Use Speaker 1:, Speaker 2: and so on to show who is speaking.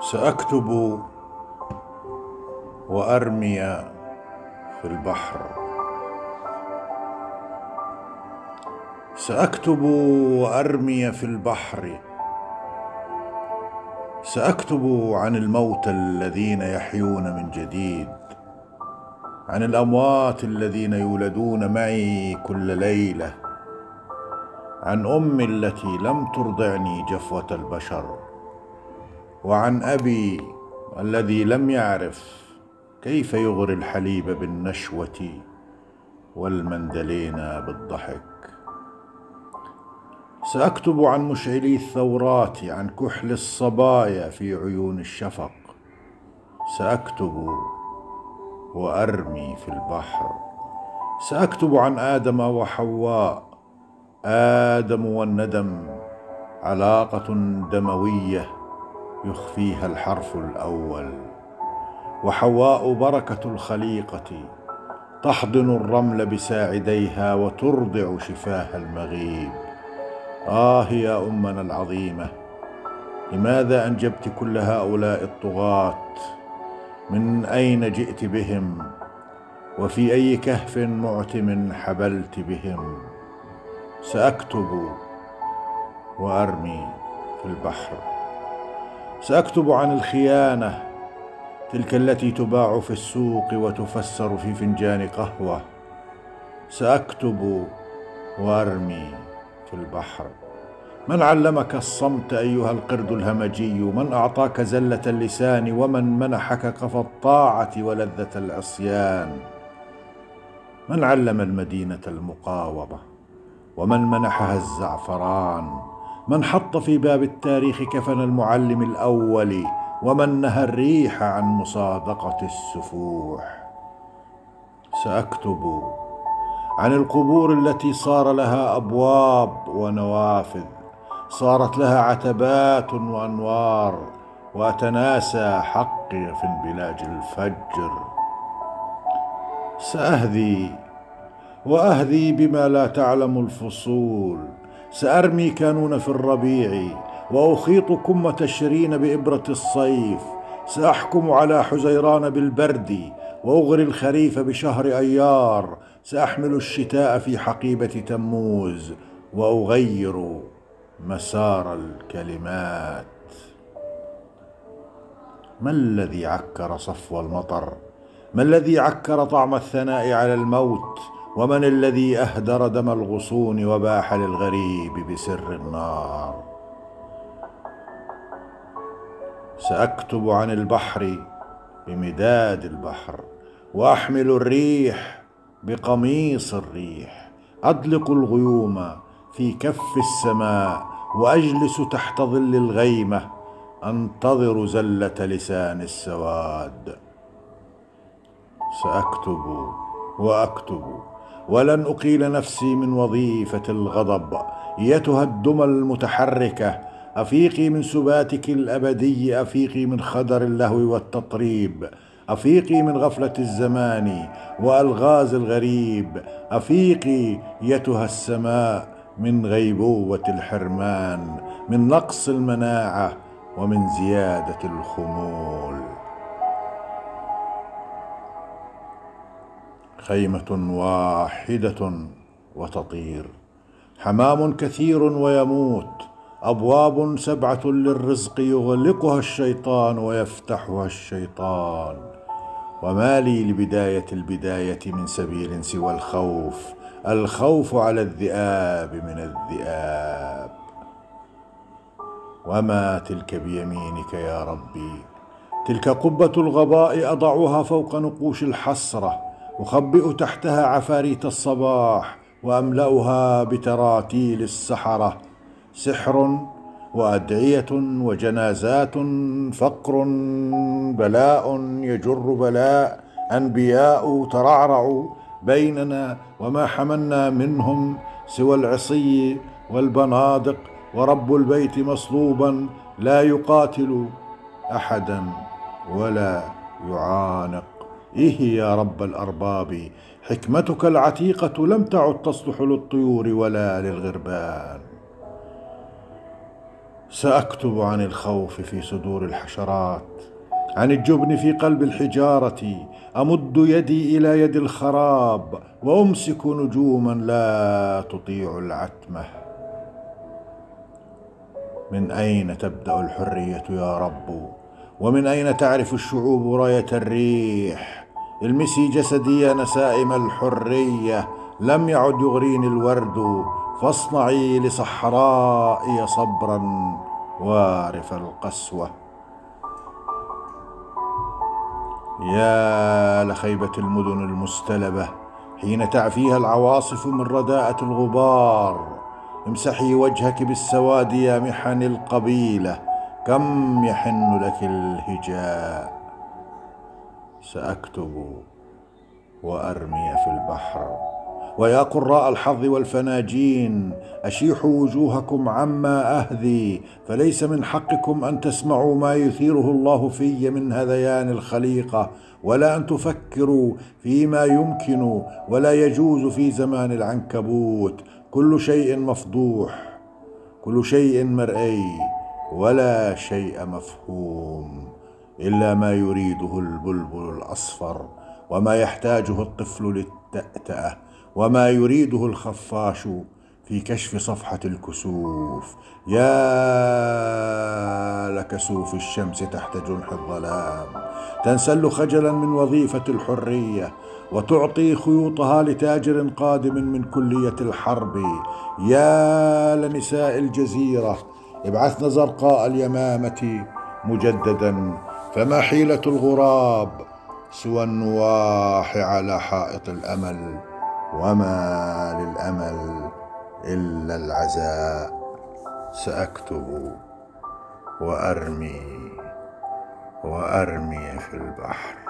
Speaker 1: سأكتب وأرمي في البحر. سأكتب وأرمي في البحر. سأكتب عن الموتى الذين يحيون من جديد، عن الأموات الذين يولدون معي كل ليلة، عن أمي التي لم ترضعني جفوة البشر، وعن أبي الذي لم يعرف كيف يغري الحليب بالنشوة والمندلين بالضحك. سأكتب عن مشعلي الثورات، عن كحل الصبايا في عيون الشفق. سأكتب وأرمي في البحر. سأكتب عن آدم وحواء. آدم والندم علاقة دموية يخفيها الحرف الأول، وحواء بركة الخليقة تحضن الرمل بساعديها وترضع شفاه المغيب. يا أمنا العظيمة، لماذا أنجبت كل هؤلاء الطغاة؟ من أين جئت بهم؟ وفي أي كهف معتم حبلت بهم؟ سأكتب وأرمي في البحر. سأكتب عن الخيانة، تلك التي تباع في السوق وتفسر في فنجان قهوة. سأكتب وأرمي في البحر. من علمك الصمت أيها القرد الهمجي؟ من أعطاك زلة اللسان؟ ومن منحك قفا الطاعة ولذة العصيان؟ من علم المدينة المقاومة؟ ومن منحها الزعفران؟ من حط في باب التاريخ كفن المعلم الأول؟ ومن نهى الريح عن مصادقة السفوح؟ سأكتب عن القبور التي صار لها أبواب ونوافذ، صارت لها عتبات وأنوار، وأتناسى حقي في انبلاج الفجر. سأهذي وأهذي بما لا تعلم الفصول. سأرمي كانون في الربيع، وأخيط كم تشرين بإبرة الصيف. سأحكم على حزيران بالبرد، وأغري الخريف بشهر أيار. سأحمل الشتاء في حقيبة تموز، وأغير مسار الكلمات. ما الذي عكر صفو المطر؟ ما الذي عكر طعم الثناء على الموت؟ ومن الذي أهدر دم الغصون وباح للغريب بسر النار؟ سأكتب عن البحر بمداد البحر، وأحمل الريح بقميص الريح. أطلق الغيوم في كف السماء، وأجلس تحت ظل الغيمة أنتظر زلة لسان السواد. سأكتب وأكتب، ولن أقيل نفسي من وظيفة الغضب. ايتها الدمى المتحركة، أفيقي من سباتك الأبدي، أفيقي من خدر اللهو والتطريب، أفيقي من غفلة الزمان وألغاز الغريب. أفيقي ايتها السماء من غيبوبة الحرمان، من نقص المناعة ومن زيادة الخمول. خيمة واحدة وتطير، حمام كثير ويموت، أبواب 7 للرزق يغلقها الشيطان ويفتحها الشيطان. وما لي لبداية البداية من سبيل سوى الخوف، الخوف على الذئاب من الذئاب. وما تلك بيمينك يا ربي؟ تلك قبة الغباء أضعها فوق نقوش الحسرة، أخبئ تحتها عفاريت الصباح، وأملأها بتراتيل السحرة. سحر وأدعية وجنازات، فقر بلاء يجر بلاء، أنبياء ترعرعوا بيننا وما حملنا منهم سوى العصي والبنادق، ورب البيت مصلوبا لا يقاتل أحدا ولا يعانق. إيه يا رب الأرباب، حكمتك العتيقة لم تعد تصلح للطيور ولا للغربان. سأكتب عن الخوف في صدور الحشرات، عن الجبن في قلب الحجارة. أمد يدي إلى يد الخراب وأمسك نجوما لا تطيع العتمة. من أين تبدأ الحرية يا رب؟ ومن أين تعرف الشعوب راية الريح؟ المسي جسدي يا نسائم الحرية، لم يعد يغريني الورد، فاصنعي لصحرائي صبرا وارف القسوة. يا لخيبة المدن المستلبة حين تعفيها العواصف من رداءة الغبار. امسحي وجهك بالسواد يا محن القبيلة، كم يحن لك الهجاء. سأكتب وأرمي في البحر. ويا قراء الحظ والفناجين، أشيحوا وجوهكم عما أهذي، فليس من حقكم أن تسمعوا ما يثيره الله في من هذيان الخليقة، ولا أن تفكروا فيما يمكن ولا يجوز في زمان العنكبوت. كل شيء مفضوح، كل شيء مرئي، ولا شيء مفهوم إلا ما يريده البلبل الأصفر، وما يحتاجه الطفل للتأتأة، وما يريده الخفاش في كشف صفحة الكسوف. يا لكسوف الشمس تحت جنح الظلام، تنسل خجلا من وظيفة الحرية وتعطي خيوطها لتاجر قادم من كلية الحرب. يا لنساء الجزيرة، ابعثن زرقاء اليمامة مجددا، فما حيلة الغراب سوى النواح على حائط الأمل، وما للأمل إلا العزاء. سأكتب وأرمي في البحر.